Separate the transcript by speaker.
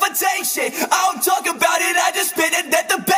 Speaker 1: imitate shit. I don't talk about it, I just spit it at the back.